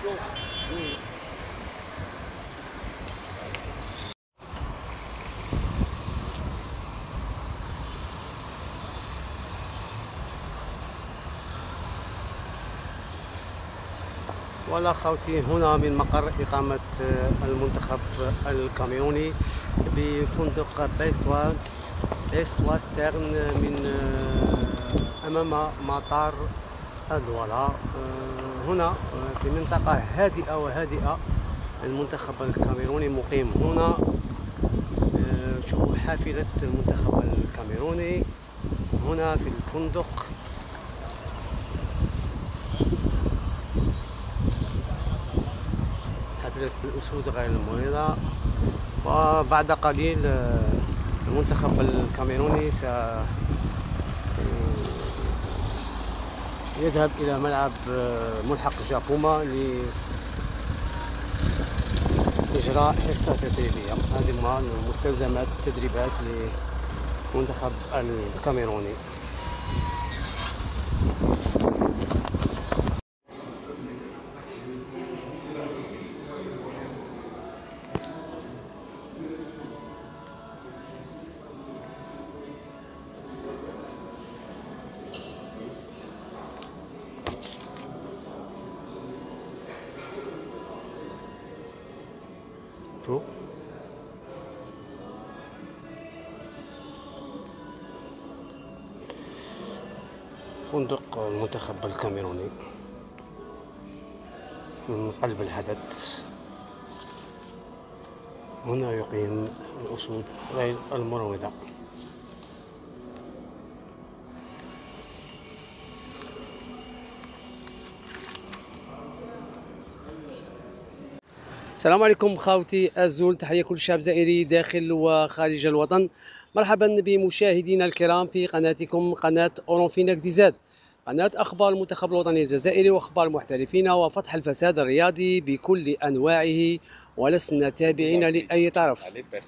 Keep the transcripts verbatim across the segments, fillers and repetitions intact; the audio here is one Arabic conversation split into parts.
ولا خوتي، هنا من مقر إقامة المنتخب الكاميروني بفندق بيستوان بيستواسترن من أمام مطار الدوالة. هنا في منطقة هادئة وهادئة. المنتخب الكاميروني مقيم هنا. شوفوا حافلة المنتخب الكاميروني هنا في الفندق. حافلة الأسود غير المريضة. وبعد قليل المنتخب الكاميروني سيذهب إلى ملعب ملحق جابوما لإجراء حصة تدريبية. هذه مستلزمات التدريبات للمنتخب الكاميروني. شوف فندق المنتخب الكاميروني من قلب الحدث. هنا يقيم الأسود غير المروضة. السلام عليكم خاوتي الزول، تحية كل شعب زائري داخل وخارج الوطن. مرحبا بمشاهدينا الكرام في قناتكم قناة أورونفيناك دي زاد، قناة أخبار المنتخب الوطني الجزائري وأخبار المحترفين وفتح الفساد الرياضي بكل أنواعه، ولسنا تابعين لأي طرف.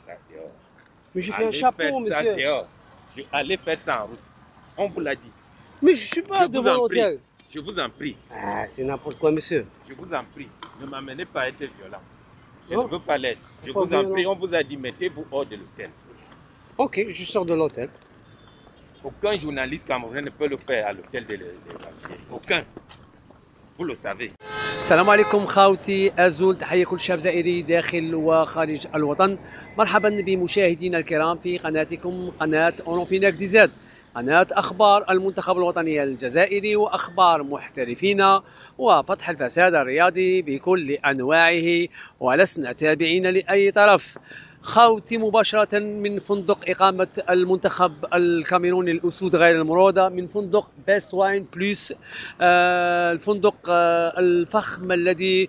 Mais j'ai fait un chapeau, monsieur. Allez, faites ça en route. On vous l'a dit. Mais je suis pas devant l'hôtel. Je vous en prie. Ah, c'est n'importe quoi, monsieur. Je vous en prie. Ne m'amenez pas à être violent. Je oh. ne veux pas l'être. Je vous en prie, on vous a dit, mettez-vous hors de l'hôtel. Ok, je sors de l'hôtel. Aucun journaliste camerounais ne peut le faire à l'hôtel de l'Algérie. Aucun. Vous le savez. السلام عليكم خاوتي الزول، تحية كل شاب زائري داخل وخارج الوطن. مرحبا بمشاهدينا الكرام في قناتكم قناة أورونفيناك دي زاد، قناة أخبار المنتخب الوطني الجزائري وأخبار محترفين وفتح الفساد الرياضي بكل أنواعه، ولسنا تابعين لأي طرف. خوتي مباشرة من فندق إقامة المنتخب الكاميروني الأسود غير المروضة، من فندق بيست واين بلوس، آه الفندق آه الفخم الذي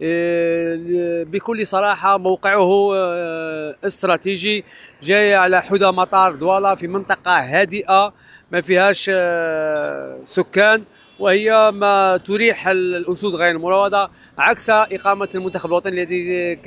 آه بكل صراحة موقعه آه استراتيجي، جاي على حدى مطار دوالا في منطقة هادئة ما فيهاش آه سكان، وهي ما تريح الأسود غير المروضة، عكس إقامة المنتخب الوطني الذي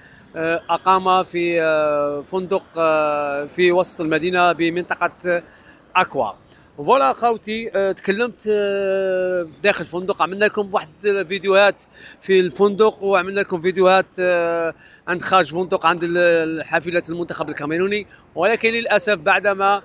أقام في فندق في وسط المدينة بمنطقة أكوا. فوالا خوتي، تكلمت داخل الفندق، عملنا لكم واحد الفيديوهات في الفندق وعملنا لكم فيديوهات عند خارج الفندق عند حافلة المنتخب الكاميروني، ولكن للأسف بعدما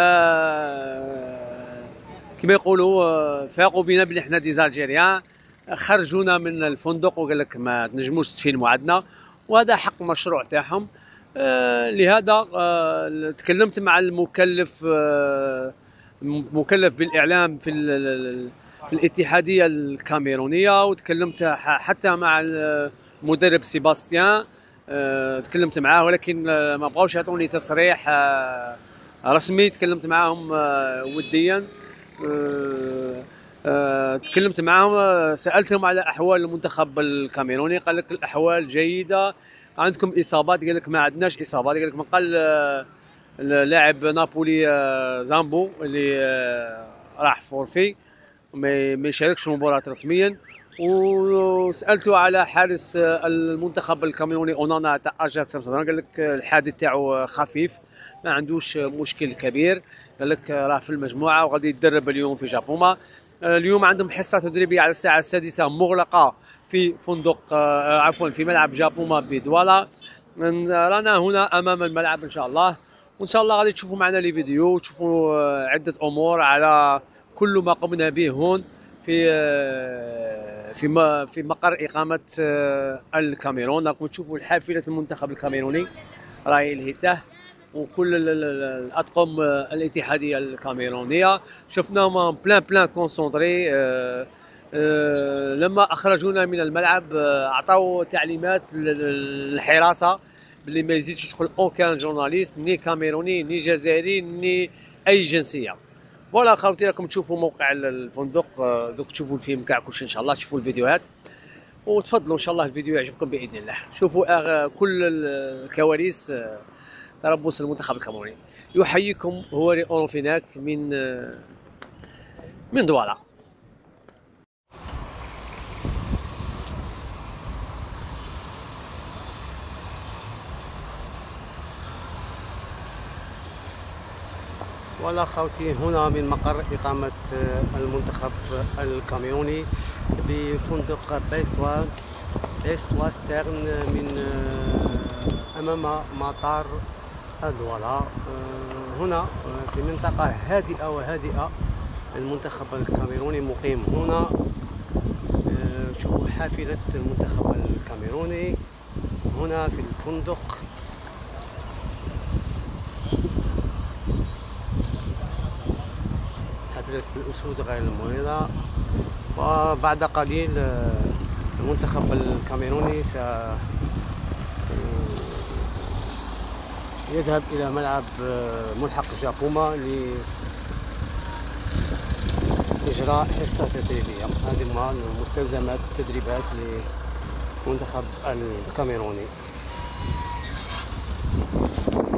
كما يقولوا فاقوا بنا بلي حنا دي زالجيريان، خرجونا من الفندق وقال لك ما تنجموش تفيلموا عندنا، وهذا حق مشروع تاعهم. آه لهذا آه تكلمت مع المكلف آه مكلف بالاعلام في, في الاتحاديه الكاميرونيه، وتكلمت حتى مع المدرب سيباستيان، آه تكلمت معاه ولكن آه ما بغاوش يعطوني تصريح آه رسمي. تكلمت معاهم آه وديا، آه أه تكلمت معهم، سألتهم على أحوال المنتخب الكاميروني، قال لك الأحوال جيدة. عندكم إصابات؟ قال لك ما عندناش إصابات. قال لك من قال لاعب نابولي أه زامبو اللي أه راح فورفي ما يشاركش في المباراة رسميا. وسألته على حارس المنتخب الكاميروني أونانا تاع أجاكس، قال لك الحادث تاعو خفيف ما عندوش مشكل كبير، قال لك راه في المجموعة وغادي يتدرب اليوم في جابوما. اليوم عندهم حصة تدريبية على الساعة السادسة مغلقة في فندق آه، عفوا في ملعب جابوما بدوالا. رانا هنا امام الملعب ان شاء الله، وان شاء الله غادي تشوفوا معنا لي فيديو وتشوفوا آه، عده امور على كل ما قمنا به هون في آه، في ما- في مقر اقامه آه، الكاميرون. راكم تشوفوا الحافله المنتخب الكاميروني راهي لهيته، وكل ال- ال- ال- الاطقم آه، الاتحاديه الكاميرونيه شفناهم بلان بلان كونسونطري. آه، آه، لما اخرجونا من الملعب آه، اعطوا تعليمات لل- للحراسه باللي ما يزيدش يدخل اوكان جورناليست ني كاميروني ني جزائري ني اي جنسيه. فوالا خاوتي، راكم تشوفوا موقع ال- الفندق. آه، دوك تشوفوا الفيلم كاع كلشي ان شاء الله، تشوفوا الفيديوهات وتفضلوا ان شاء الله الفيديو يعجبكم باذن الله. شوفوا آه، كل ال- الكواليس آه، تربص المنتخب الكاميروني. يحييكم هواري اورونفيناك من آه، من دوالا. ولا خوتي، هنا من مقر إقامة المنتخب الكاميروني بفندق بيستوا بيستوا ستيرن من أمام مطار دوالا. هنا في منطقة هادئة وهادئة، المنتخب الكاميروني مقيم هنا. شوفوا حافلة المنتخب الكاميروني هنا في الفندق. حافلة الأسود غير المريضة. وبعد قليل المنتخب الكاميروني سيذهب إلى ملعب ملحق جابوما لإجراء حصة تدريبية. هذه هما مستلزمات التدريبات للمنتخب الكاميروني.